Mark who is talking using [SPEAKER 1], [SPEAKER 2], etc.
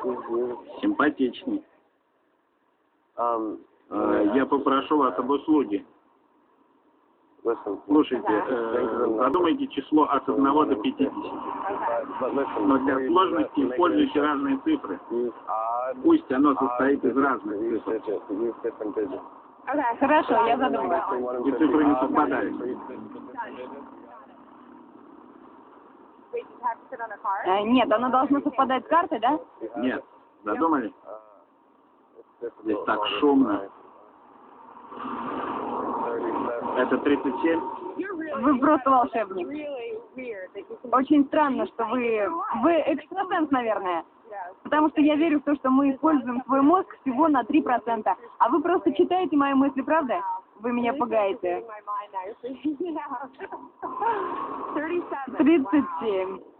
[SPEAKER 1] Симпатичный. Я попрошу вас об услуге. Слушайте, задумайте число от 1 до 50. Но для сложности используйте разные цифры. Пусть оно состоит из разных цифр.
[SPEAKER 2] Хорошо, я задумаю.
[SPEAKER 1] И цифры не совпадают.
[SPEAKER 2] Нет, оно должно совпадать с картой, да?
[SPEAKER 1] Нет. Задумали? Здесь так шумно. Это 37?
[SPEAKER 2] Вы просто волшебник. Очень странно, что вы экстрасенс, наверное. Потому что я верю в то, что мы используем свой мозг всего на 3%. А вы просто читаете мои мысли, правда? Вы меня пугаете. 37.